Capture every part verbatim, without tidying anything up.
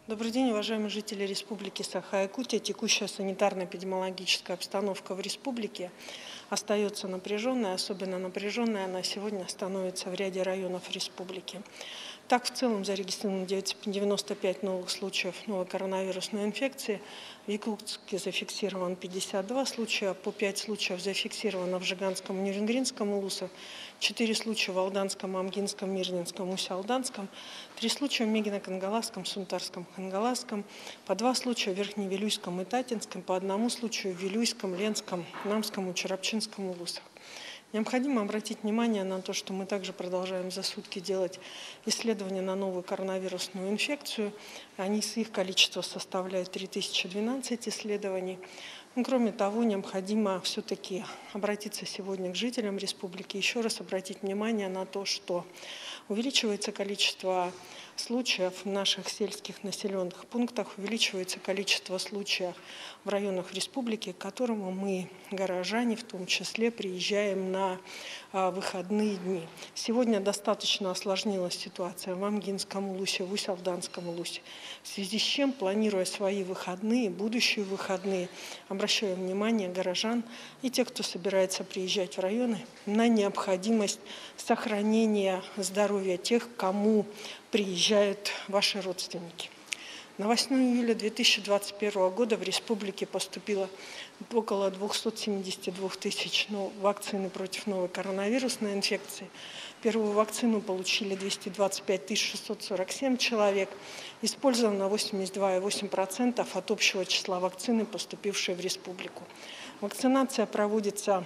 Добрый день, уважаемые жители Республики Саха-Якутия. Текущая санитарно-эпидемиологическая обстановка в республике остается напряженной, особенно напряженной она сегодня становится в ряде районов республики. Так, в целом зарегистрировано девяносто пять новых случаев новой коронавирусной инфекции. В Якутске зафиксировано пятьдесят два случая, по пять случаев зафиксировано в Жиганском, Нерюнгринском, Улусах, четыре случая в Алданском, Амгинском, Мирнинском, Усть-Алданском, три случая в Мегино-Кангаласском, Сунтарском, Хангаласском, по два случая в Верхневилюйском и Татинском, по одному случаю в Вилюйском, Ленском, Намском и Чарапчинском Улусах. Необходимо обратить внимание на то, что мы также продолжаем за сутки делать исследования на новую коронавирусную инфекцию. Они, их количество составляет три тысячи двенадцать исследований. Но, кроме того, необходимо все-таки обратиться сегодня к жителям республики, еще раз обратить внимание на то, что увеличивается количество случаев в наших сельских населенных пунктах, увеличивается количество случаев в районах республики, к которому мы, горожане, в том числе, приезжаем на а, выходные дни. Сегодня достаточно осложнилась ситуация в Амгинском Улусе, в Усть-Алданском Улусе, в связи с чем, планируя свои выходные, будущие выходные, обращаю внимание горожан и тех, кто собирается приезжать в районы, на необходимость сохранения здоровья тех, кому приезжают ваши родственники. На восьмое июля две тысячи двадцать первого года в республике поступило около двухсот семидесяти двух тысяч ну, вакцины против новой коронавирусной инфекции. Первую вакцину получили двести двадцать пять тысяч шестьсот сорок семь человек. Использовано восемьдесят два и восемь десятых процента от общего числа вакцины, поступившей в республику. Вакцинация проводится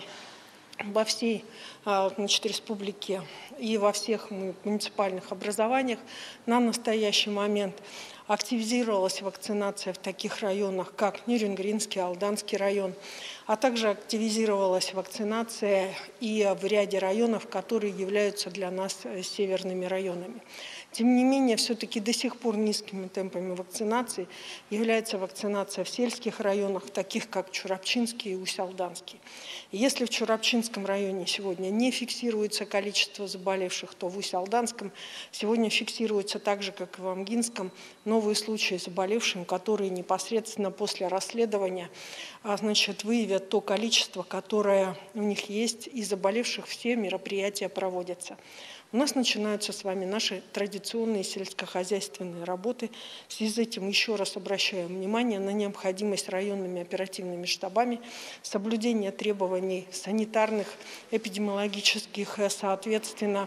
во всей значит, республике и во всех муниципальных образованиях. На настоящий момент активизировалась вакцинация в таких районах, как Нерюнгринский, Алданский район, а также активизировалась вакцинация и в ряде районов, которые являются для нас северными районами. Тем не менее, все-таки до сих пор низкими темпами вакцинации является вакцинация в сельских районах, таких как Чарапчинский и Усть-Алданский. Если в Чарапчинском районе сегодня не фиксируется количество заболевших, то в Усть-Алданском сегодня фиксируется так же, как и в Амгинском, новые случаи заболевшим, которые непосредственно после расследования значит, выявят то количество, которое у них есть, и заболевших все мероприятия проводятся. У нас начинаются с вами наши традиционные сельскохозяйственные работы. В связи с этим еще раз обращаю внимание на необходимость районными оперативными штабами соблюдения требований санитарных, эпидемиологических, соответственно,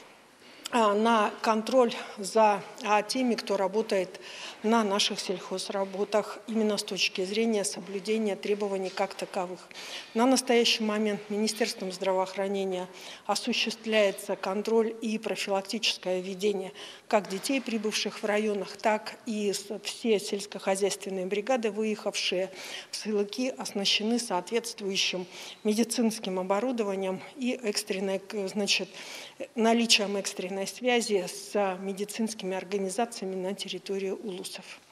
на контроль за теми, кто работает на наших сельхозработах, именно с точки зрения соблюдения требований как таковых. На настоящий момент Министерством здравоохранения осуществляется контроль и профилактическое ведение как детей, прибывших в районах, так и все сельскохозяйственные бригады, выехавшие в селки, оснащены соответствующим медицинским оборудованием и экстренной, значит, наличием экстренной связи с медицинскими организациями на территории улусов.